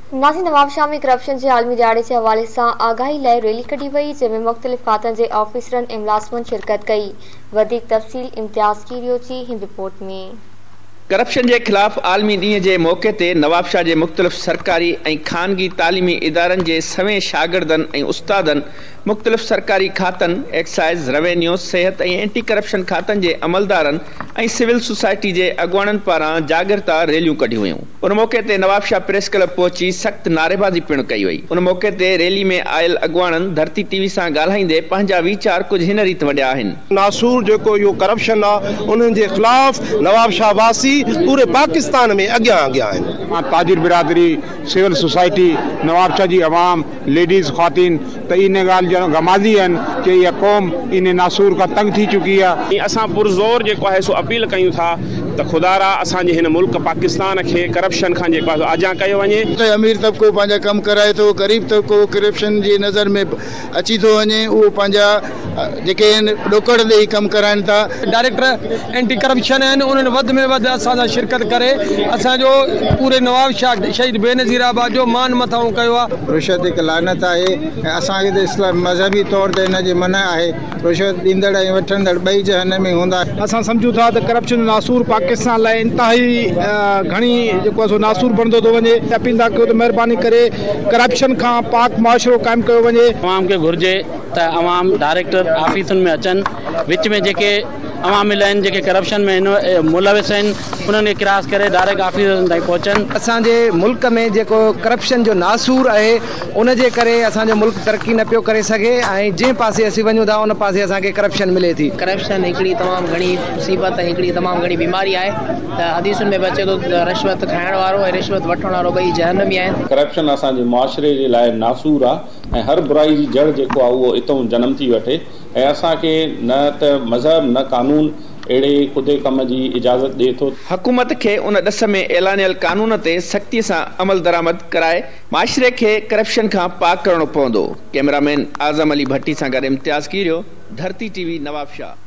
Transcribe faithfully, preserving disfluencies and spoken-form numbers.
नाज़रीन, नवाबशाह में करप्शन के आलमी दिहाड़े के हवाले से आगाही लाइ रैली कढी वई, जंहिंमें मुख़्तलिफ़ खातनि के ऑफिसरनि ऐं मुलाज़िमनि शिरकत कई। वधीक तफ़सील इम्तियाज़ कीरियो जी हिन रिपोर्ट में। करप्शन के खिलाफ आलमी ॾींहं के मौके ते नवाबशाह के मुख़्तलिफ़ सरकारी और खानगी तालीमी इदारनि के सवें शागिर्दनि और उस्तादनि मुख़्तलिफ़ सरकारी खातन, एक्साइज़, रेवेन्यू, सेहत और एंटी करप्शन खातन के अमलदारन और सिविल सोसाइटी के अगुवाणनि पारां जागृता रैलियों कढियूं वयूं। उन मौके ते नवाबशाह प्रेस क्लब पहुंची सख्त नारेबाजी पिण कई वई। उन मौके ते रैली में आयल अगुवाणनि धरती टीवी से ॻाल्हाईंदे पंहिंजा वीचार कुछ हिन रीत वंडिया आहिनि। नासूर जो यो करप्शन आहे उन्हनि जे खिलाफ नवाबशाह वासी पूरे पाकिस्तान में अॻियां अॻियां आहिनि। ताजिर बिरादरी, सिविल सोसाइटी, नवाबशाह जी अवाम, लेडीज़, ख़वातीन त इन ॻाल्हि जो गमाज़ी आहिनि कि इहा क़ौम इन नासूर खां तंग थी चुकी आहे। असां पुरज़ोर जेको आहे सो अपील कयूं था त खुदारा असांजे हिन मुल्क पाकिस्तान के करप्शन खां जेको आहे आजां कयो वञे। अमीर तबको पंहिंजा कम कराए थो, गरीब तबको करप्शन जी नज़र में अची थो वञे, उहो पंहिंजा जेके ॾोकड़ ॾेई कम कराइनि था। डायरेक्टर एंटी करप्शन आहिनि, उन्हनि वधि में वधि असां सां शिरकत करे असांजो पूरे नवाबशाह शहीद बेनज़ीर आबाद जो मान मथां कयो आहे। रुशवत हिकु लानत आहे ऐं असांखे त इस्लाम मज़हबी तौर ते हिन जे मना आहे। रुशवत ॾींदड़ ऐं वठंदड़ ॿई जहन में हूंदा। असां सम्झूं था त करप्शन नासूर पाकिस्तान लाइ इंतहाई घणी जेको आहे सो नासूर बणंदो थो वञे। अपील था कयो त महिरबानी करे करप्शन खां पाक मुआशरो क़ाइमु कयो वञे। अवाम खे घुर्जे त अवाम डायरेक्टर ऑफिसनि में अचनि, विच में जेके अवामिल आहिनि जेके करप्शन में मुलविस आहिनि उन्हनि खे क्रास करे डायरेक्ट ऑफिसरनि ताईं पहुचनि। असांजे मुल्क में जेको करप्शन जो नासूर आहे उन जे करे असांजो मुल्क तरक्की न पियो करे सघे ऐं जंहिं पासे असीं वञूं था उन पासे असांखे करप्शन मिले थी। करप्शन हिकिड़ी तमामु घणी मुसीबत, हिकिड़ी तमामु घणी बीमारी आहे। त हदीसुनि में बचे थो रिश्वत खाइण वारो ऐं रिश्वत वठण वारो ॿई जहन्नमी आहिनि। करप्शन असांजे मुआशरे जे लाइ नासूर आहे ऐं हर बुराई जी जड़ जेको आहे उहो इतों जनम थी वठे ऐं असांखे न त मज़हब न कानून अड़े खुदे कम की इजाज़त दे थो। हुकूमत के उन दस में ऐलानियल कानून ते सख्ती से अमल दरामद कराए माशरे के करप्शन का पाक करणो पवंदो। कैमरामैन आज़म अली भट्टी सां गॾु इम्तियाज़ कीरियो, धरती टीवी, नवाबशाह।